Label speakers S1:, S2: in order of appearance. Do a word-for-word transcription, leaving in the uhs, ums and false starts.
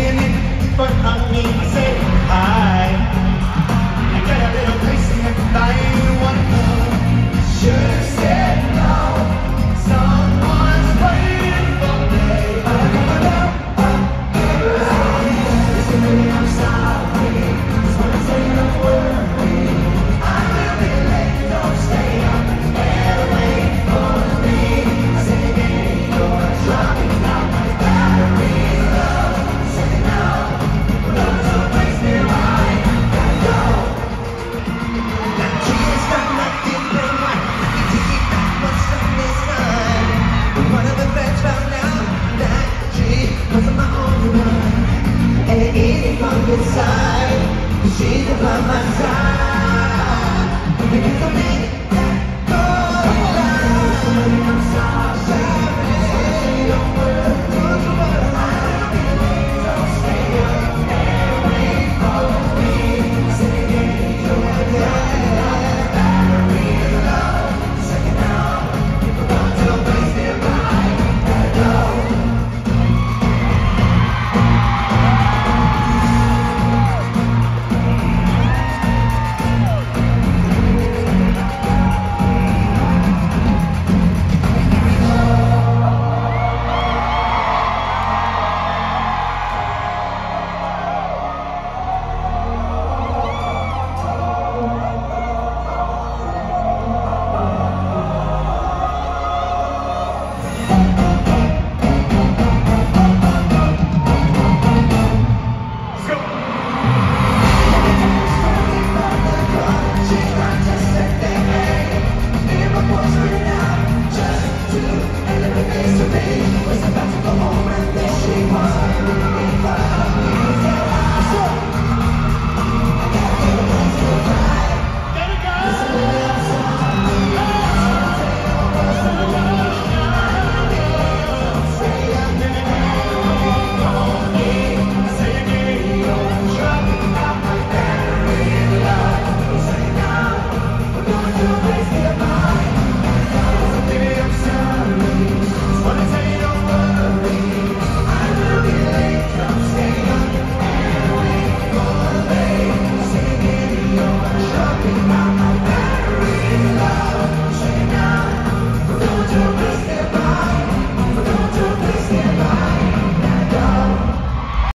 S1: standing in front of me. I said hi. I got a little place in the fire. Wanna go? Should've said no. Someone's waiting for me. But I gotta go. Listen, baby, I'm sorry. Just wanna say don't worry. I will be late. Don't stay up and wait for me. I said again, you're dropping out my battery. Love, say no. Love to waste it right. Gotta go. Got kids, got nothing but right. You take it back once from this time. One of the friends found out that she wasn't my only one. And it easy from inside. She's by my side.